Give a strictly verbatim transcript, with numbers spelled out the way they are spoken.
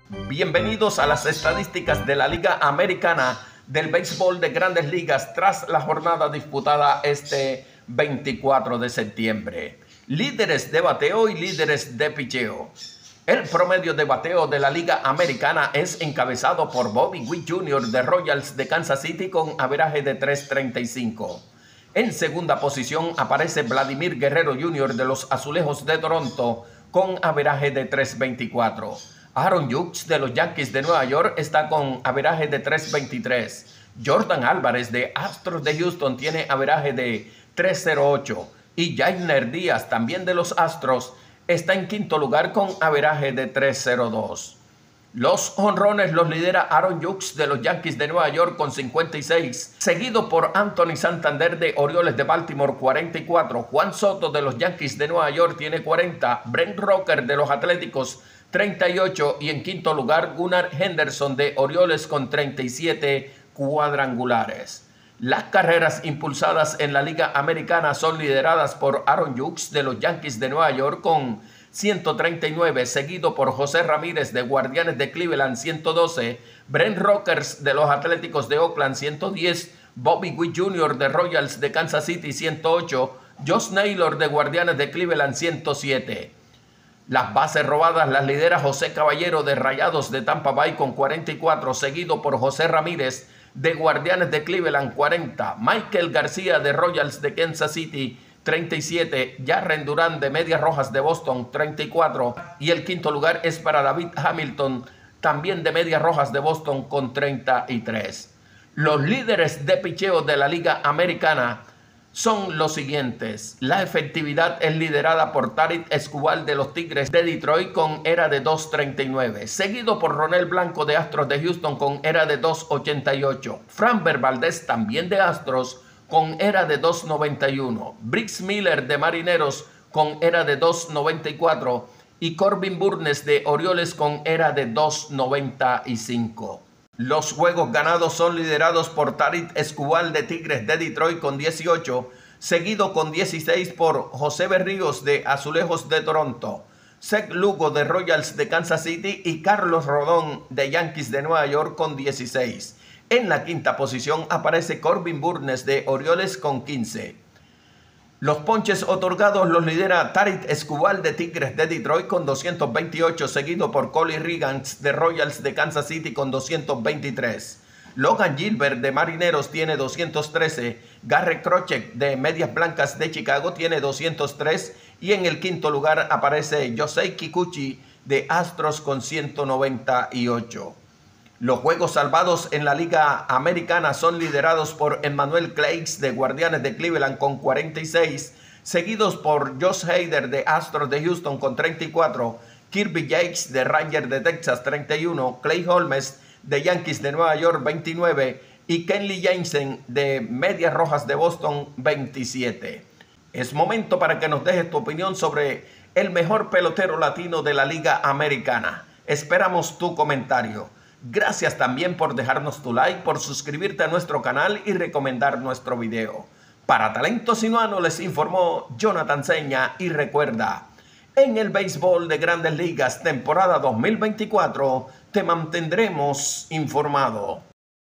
Bienvenidos a las estadísticas de la Liga Americana del Béisbol de Grandes Ligas tras la jornada disputada este veinticuatro de septiembre. Líderes de bateo y líderes de picheo. El promedio de bateo de la Liga Americana es encabezado por Bobby Witt junior de Royals de Kansas City con averaje de tres treinta y cinco. En segunda posición aparece Vladimir Guerrero junior de los Azulejos de Toronto con averaje de tres veinticuatro. Aaron Judge de los Yankees de Nueva York está con averaje de tres veintitrés. Jordan Álvarez de Astros de Houston tiene averaje de tres cero ocho. Y Yainer Díaz, también de los Astros, está en quinto lugar con averaje de tres cero dos. Los jonrones los lidera Aaron Judge de los Yankees de Nueva York con cincuenta y seis, seguido por Anthony Santander de Orioles de Baltimore cuarenta y cuatro, Juan Soto de los Yankees de Nueva York tiene cuarenta, Brent Rooker de los Atléticos treinta y ocho y en quinto lugar Gunnar Henderson de Orioles con treinta y siete cuadrangulares. Las carreras impulsadas en la Liga Americana son lideradas por Aaron Judge de los Yankees de Nueva York con ciento treinta y nueve, seguido por José Ramírez de Guardianes de Cleveland ciento doce, Brent Rooker de los Atléticos de Oakland ciento diez, Bobby Witt junior de Royals de Kansas City ciento ocho, Josh Naylor de Guardianes de Cleveland ciento siete. Las bases robadas las lidera José Caballero de Rayados de Tampa Bay con cuarenta y cuatro, seguido por José Ramírez de Guardianes de Cleveland cuarenta, Michael García de Royals de Kansas City treinta y siete, Jarren Duran de Medias Rojas de Boston treinta y cuatro y el quinto lugar es para David Hamilton, también de Medias Rojas de Boston con treinta y tres. Los líderes de picheo de la Liga Americana son los siguientes. La efectividad es liderada por Tarik Skubal de los Tigres de Detroit con era de dos treinta y nueve, seguido por Ronel Blanco de Astros de Houston con era de dos ochenta y ocho, Framber Valdez también de Astros con era de dos noventa y uno, Briggs Miller de Marineros con era de dos noventa y cuatro y Corbin Burnes de Orioles con era de dos noventa y cinco. Los juegos ganados son liderados por Tarik Skubal de Tigres de Detroit con dieciocho, seguido con dieciséis por José Berríos de Azulejos de Toronto, Zach Lugo de Royals de Kansas City y Carlos Rodón de Yankees de Nueva York con dieciséis. En la quinta posición aparece Corbin Burnes de Orioles con quince. Los ponches otorgados los lidera Tarik Skubal de Tigres de Detroit con doscientos veintiocho, seguido por Colin Riggins de Royals de Kansas City con doscientos veintitrés. Logan Gilbert de Marineros tiene doscientos trece, Garrett Crochet de Medias Blancas de Chicago tiene doscientos tres y en el quinto lugar aparece Yosei Kikuchi de Astros con ciento noventa y ocho. Los juegos salvados en la Liga Americana son liderados por Emmanuel Clays de Guardianes de Cleveland con cuarenta y seis, seguidos por Josh Hader de Astros de Houston con treinta y cuatro, Kirby Yates de Rangers de Texas treinta y uno, Clay Holmes de Yankees de Nueva York veintinueve y Kenley Jansen de Medias Rojas de Boston veintisiete. Es momento para que nos dejes tu opinión sobre el mejor pelotero latino de la Liga Americana. Esperamos tu comentario. Gracias también por dejarnos tu like, por suscribirte a nuestro canal y recomendar nuestro video. Para Talento Sinuano les informó Jonathan Seña y recuerda, en el béisbol de Grandes Ligas temporada dos mil veinticuatro te mantendremos informado.